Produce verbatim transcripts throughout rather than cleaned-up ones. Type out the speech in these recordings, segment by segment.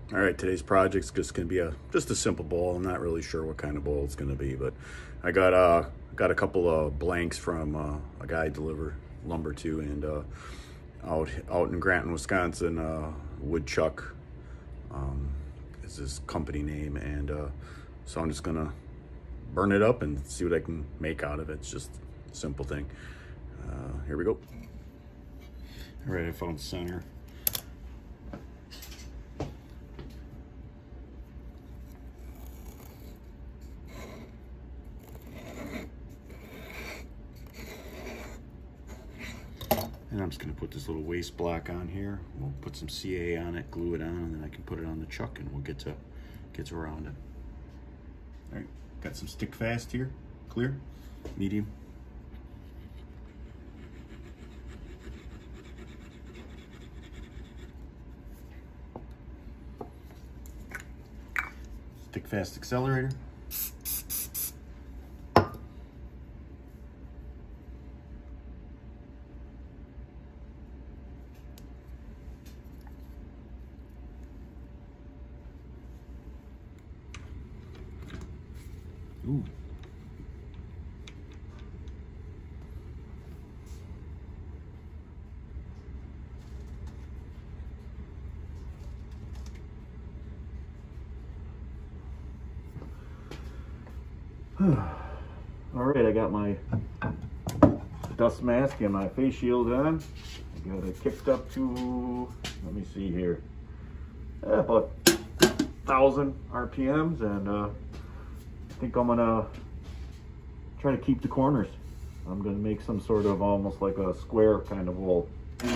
All right, today's project's just gonna be a just a simple bowl. I'm not really sure what kind of bowl it's gonna be, but I got uh got a couple of blanks from uh, a guy I deliver lumber to, and uh, out out in Granton, Wisconsin. Uh, Woodchuck um, is his company name, and uh, so I'm just gonna burn it up and see what I can make out of it. It's just a simple thing. Uh, here we go. All right, I found center. And I'm just going to put this little waste block on here. We'll put some C A on it, glue it on, and then I can put it on the chuck, and we'll get to get to around it. All right, got some stick fast here. Clear, medium. Stick fast accelerator. Ooh. All right, I got my dust mask and my face shield on. I got it kicked up to, let me see here, uh, about one thousand R P Ms, and uh, I think I'm gonna try to keep the corners. I'm gonna make some sort of almost like a square kind of wool.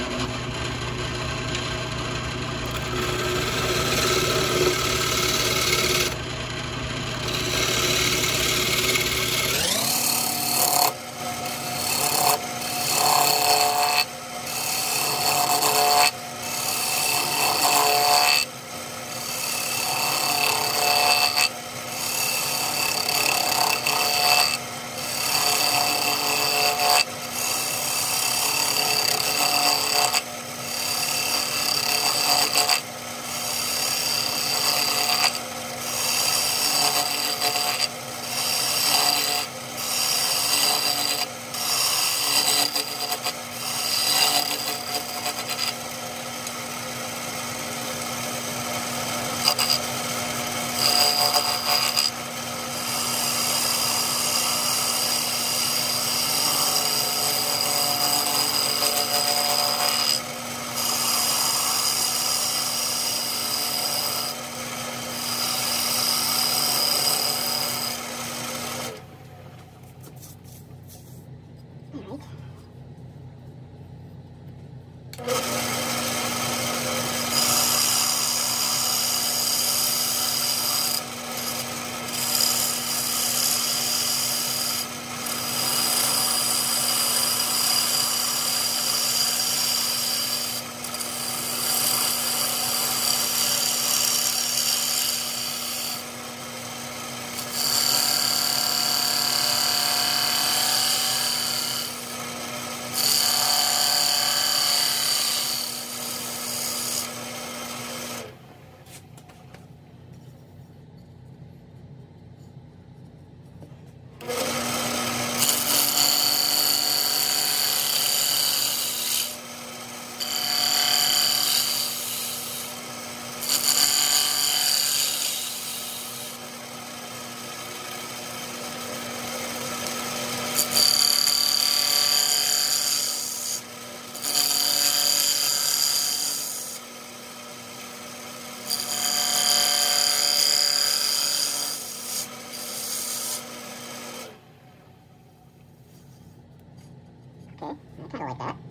Okay, I kind of like that.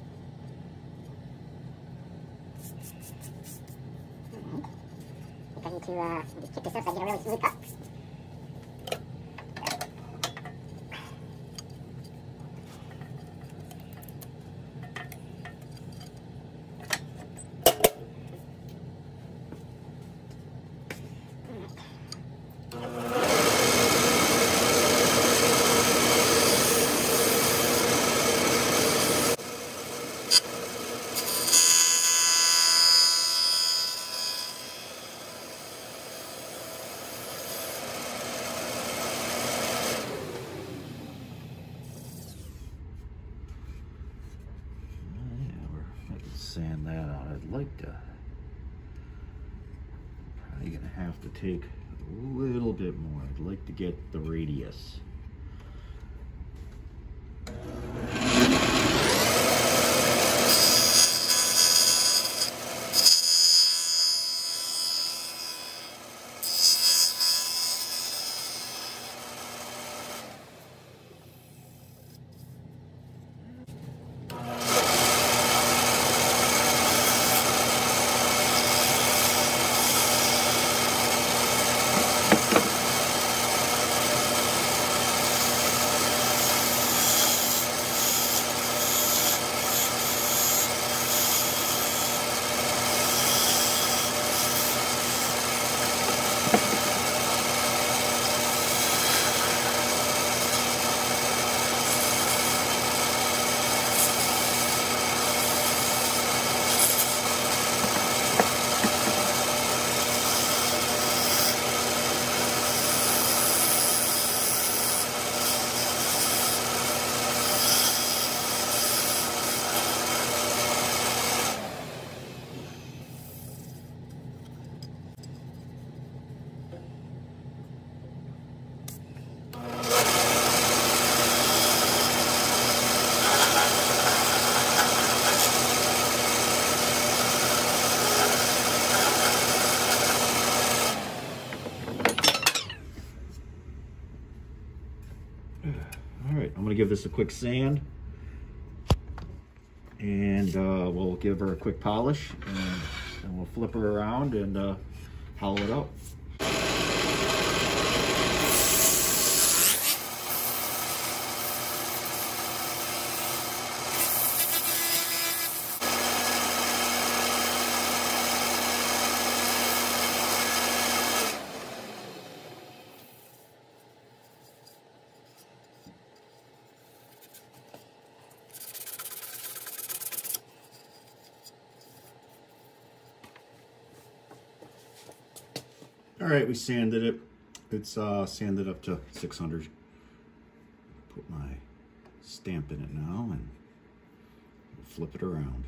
Alright. I think I need to uh, just kick this up so I get a really smooth cut. uh, probably gonna have to take a little bit more. I'd like to get the radius. All right, I'm gonna give this a quick sand, and uh, we'll give her a quick polish, and then we'll flip her around and uh, hollow it out. All right, we sanded it. It's uh, sanded up to six hundred. Put my stamp in it now and we'll flip it around.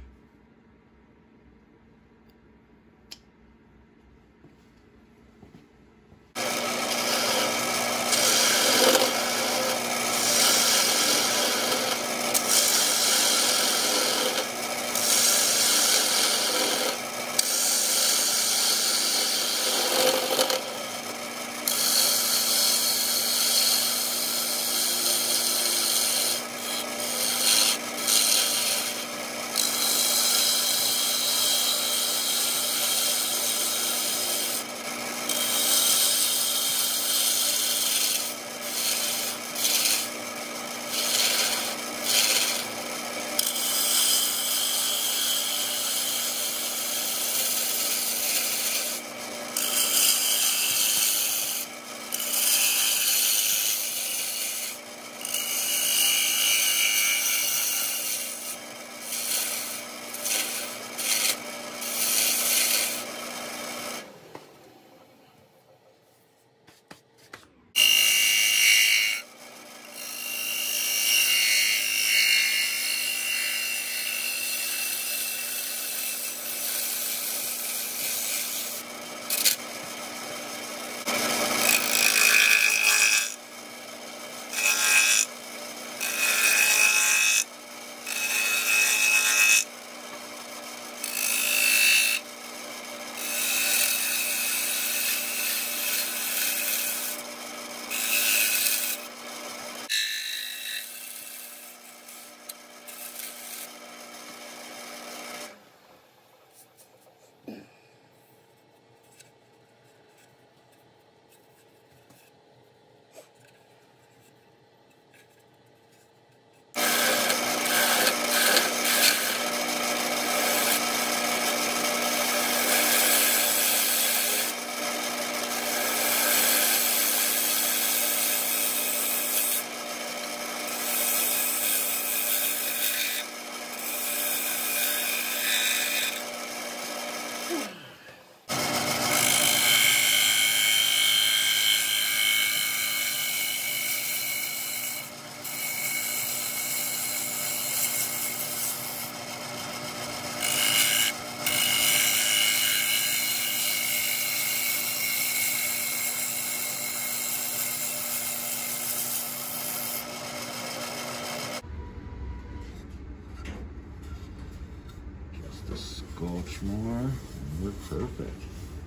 more, and we're perfect.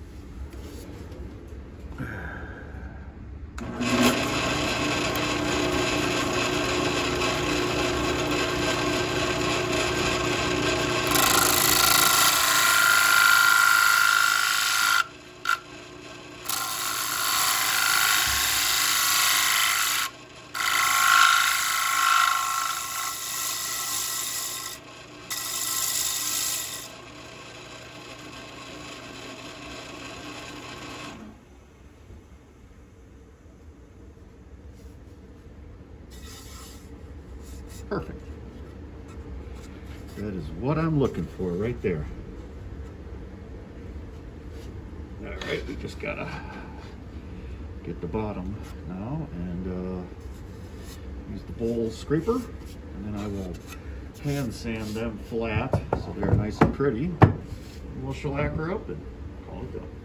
Perfect. That is what I'm looking for right there. All right, we just gotta get the bottom now and uh, use the bowl scraper, and then I will hand sand them flat so they're nice and pretty. And we'll shellac her up and call it done.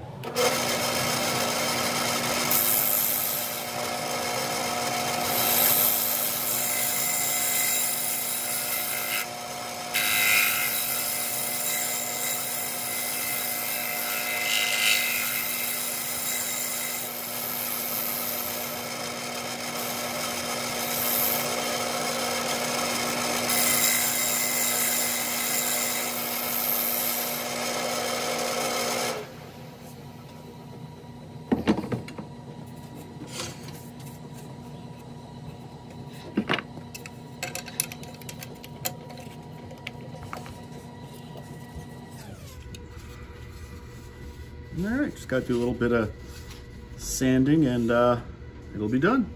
All right, just got to do a little bit of sanding and uh, it'll be done.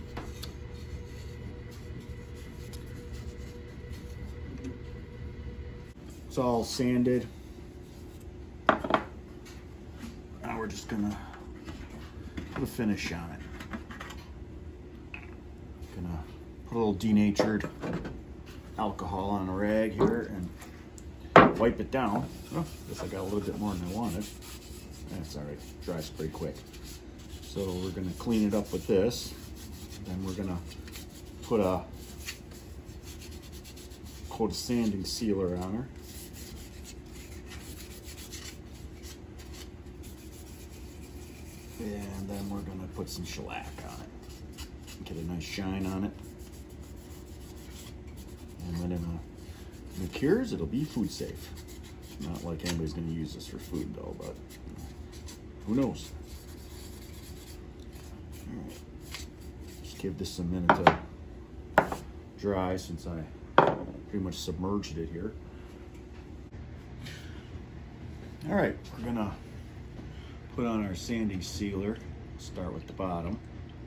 It's all sanded. Now we're just gonna put a finish on it. Gonna put a little denatured alcohol on a rag here and wipe it down. Oh, guess I got a little bit more than I wanted. That's all right, dries pretty quick. So we're gonna clean it up with this. Then we're gonna put a coat of sanding sealer on her. And then we're gonna put some shellac on it. Get a nice shine on it. And when it, uh, when it cures, it'll be food safe. Not like anybody's gonna use this for food though, but who knows? All right. Just give this a minute to dry since I pretty much submerged it here. All right, we're gonna put on our sanding sealer. Start with the bottom.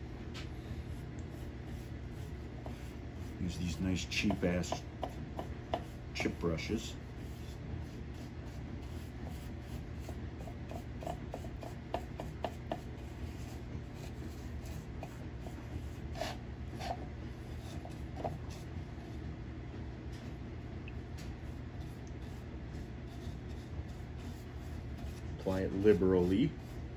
Use these nice cheap ass chip brushes. Apply it liberally.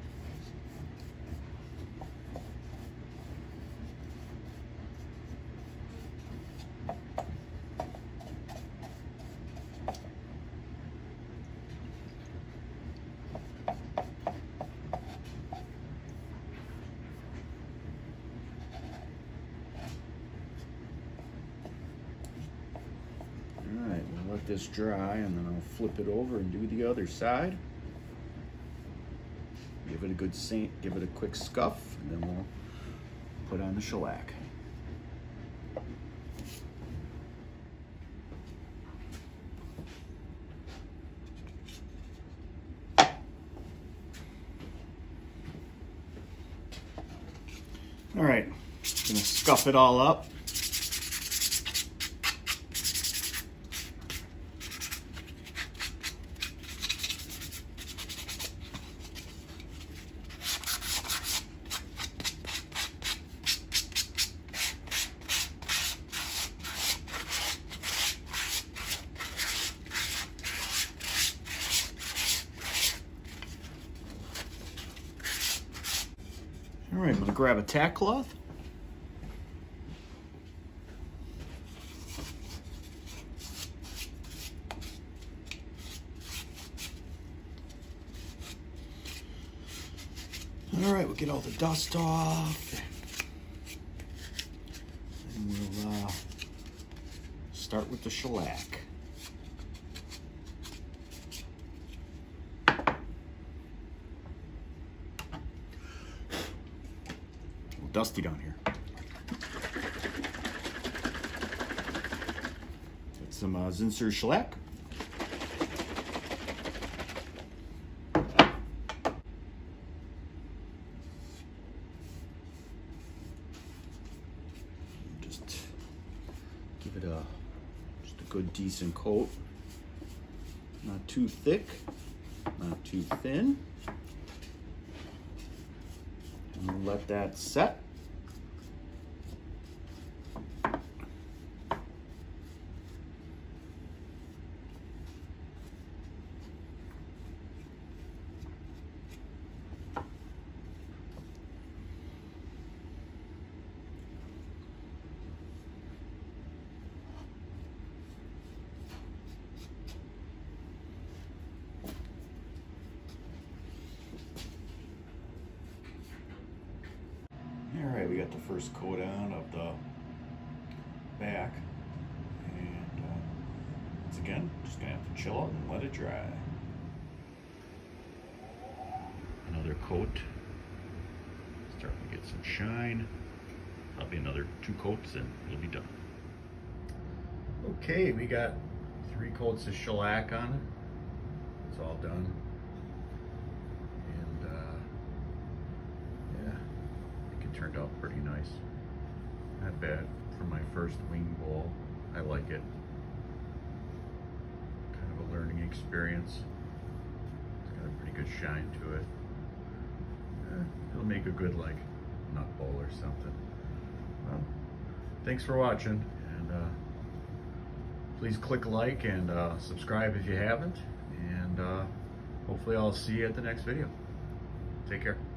All right, we'll let this dry and then I'll flip it over and do the other side. Give it a good sand, give it a quick scuff, and then we'll put on the shellac. All right, gonna scuff it all up. All right, I'm gonna grab a tack cloth. All right, we'll get all the dust off. And we'll uh, start with the shellac. A little dusty down here. Got some uh, Zinsser shellac. Give it a just a good decent coat. Not too thick, not too thin. And we'll let that set. All right, we got the first coat on of the back, and uh, once again, just gonna have to chill out and let it dry. Another coat, starting to get some shine. Probably another two coats and it'll be done. Okay, we got three coats of shellac on it. It's all done. And uh, yeah, I think it turned out pretty nice. Not bad for my first wing bowl. I like it. Kind of a learning experience. It's got a pretty good shine to it. Eh, it'll make a good like nut bowl or something. Well, thanks for watching, and uh, please click like and uh, subscribe if you haven't, and uh, hopefully I'll see you at the next video. Take care.